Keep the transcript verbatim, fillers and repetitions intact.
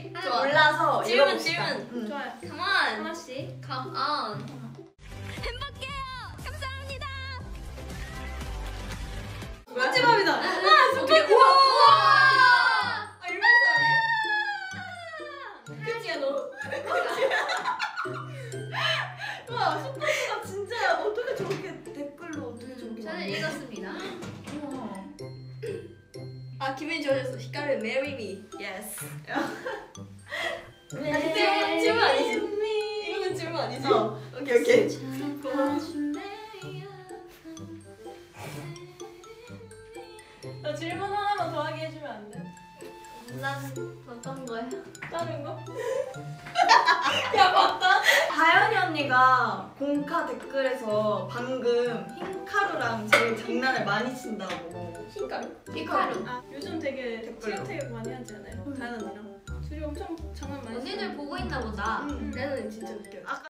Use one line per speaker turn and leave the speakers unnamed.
하나씩
좋아.
골라서
질문
읽어봅시다.
질문.
응.
좋아요.
Come on.
하나씩.
Come on. 행복해요. 감사합니다.
꽃집밥이다.
와,
어떻게
우와.
우와.
얼마나 잘해?
그치야 너. 와 슈퍼스가 진짜 어떻게 저렇게 댓글로 어떻게 저렇게.
저는 읽었습니다.
우와.
아, 기분이 좋아졌어. 히카루 marry me. Yes.
네.
질문 아니지? 이거는 질문 아니지?
어.
오케이 오케이.
나 질문 하나만 더 하게 해주면 안 돼?
난 어떤 거야?
다른 거? 야 맞다.
다현이 언니가 공카 댓글에서 방금 흰카루랑 제일 장난을 많이 친다고.
흰가루?
히카루.
아 요즘 되게
댓글로.
티격태격 많이 하지 않아요? 다현 언니랑 둘이 엄청 장난 많이
언니들
치잖아요.
보고 있나 보다.
응. 다현 언니 진짜 웃겨.
아까